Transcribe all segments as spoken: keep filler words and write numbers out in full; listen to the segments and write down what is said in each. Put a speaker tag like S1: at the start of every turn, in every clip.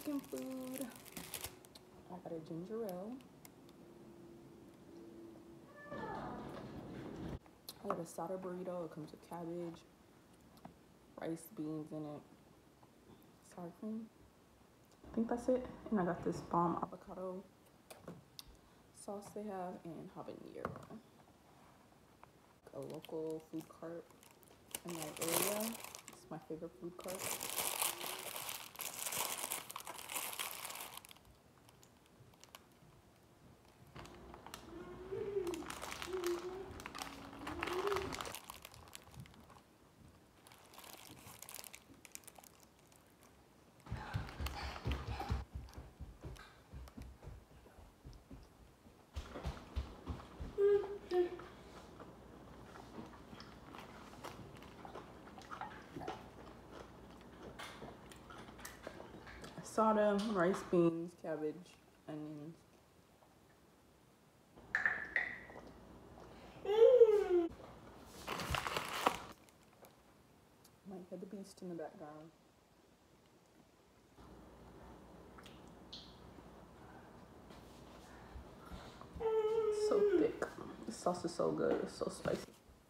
S1: Mexican food. I got a ginger ale. I got a sada burrito. It comes with cabbage, rice, beans in it, sour cream. I think that's it. And I got this bomb avocado sauce they have and habanero. A local food cart in my area. It's my favorite food cart. Sada, rice, beans, cabbage, onions. Might have the beast in the background. It's so thick. The sauce is so good. It's so spicy.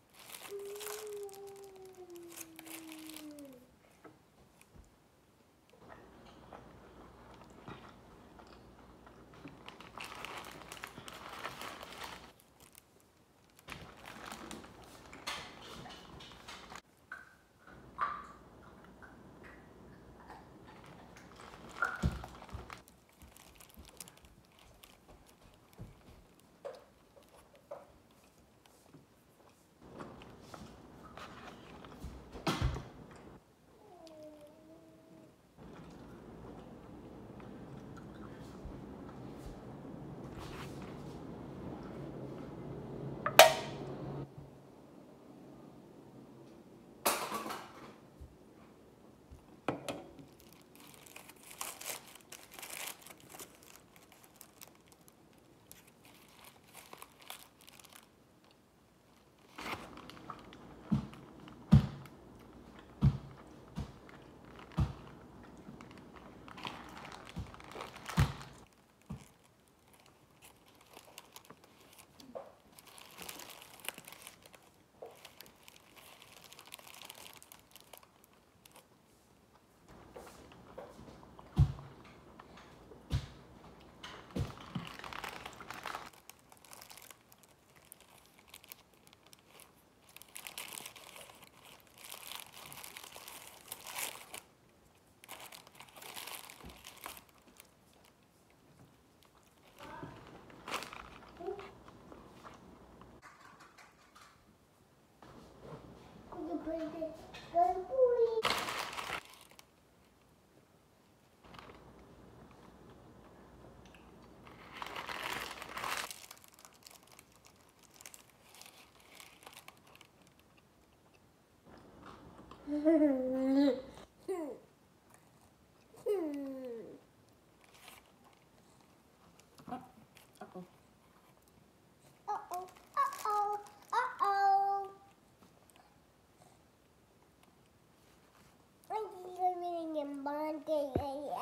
S1: Uh-oh.
S2: Uh-oh, uh-oh, uh-oh. I'm living in Monday.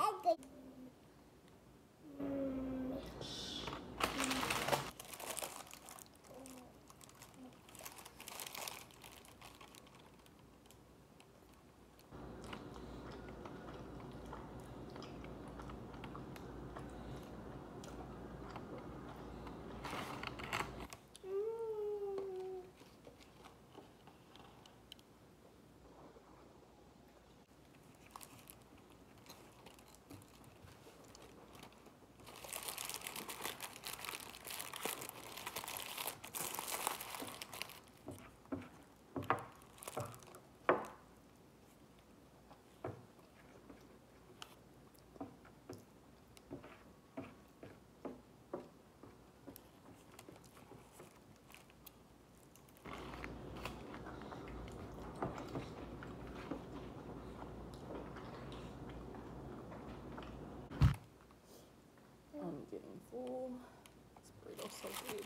S1: I'm getting full. This burrito's so good.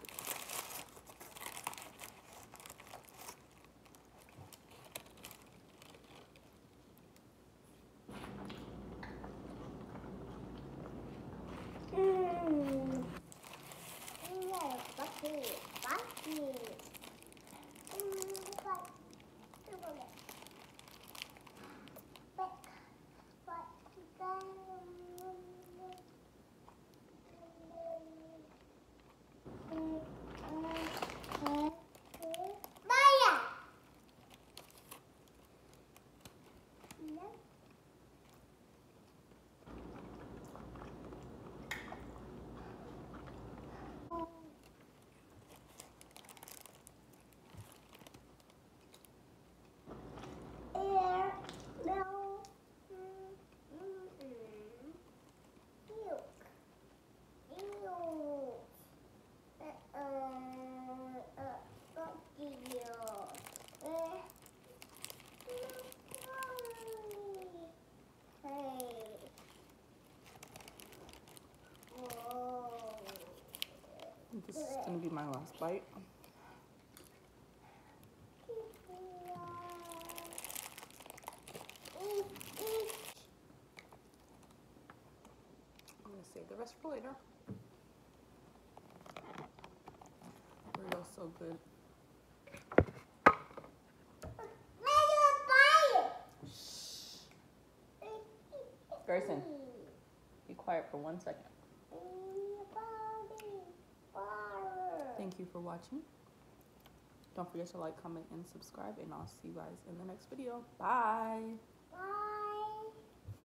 S1: It's gonna be my last bite. I'm gonna save the rest for later. Burrito's so good. Grayson, be quiet for one second. Thank you for watching. Don't forget to like, comment, and subscribe, and I'll see you guys in the next video. Bye.